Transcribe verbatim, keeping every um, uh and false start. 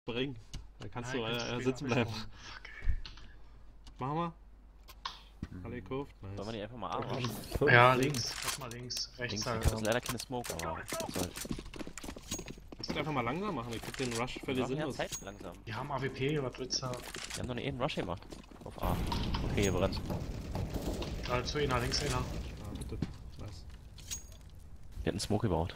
bringen. Da kannst Nein, du kannst äh, du sitzen später bleiben. abbauen. Fuck, Machen wir. Alle gekauft, Sollen wir nice. nicht einfach mal A machen? ey. Ja, links. Lass mal links. Rechts Links, halt. das ist leider keine Smoke, aber was soll's. Lass das einfach mal langsam machen, ich find den Rush Wir völlig brauchen ja sinnlos. Zeit langsam. Die haben A W P, was willst du? Wir haben doch nicht eben Rush gemacht. Auf A. Okay, hier brennt. Da zu einer, links einer. Ah, bitte. Nice. Wir hatten Smoke gebaut.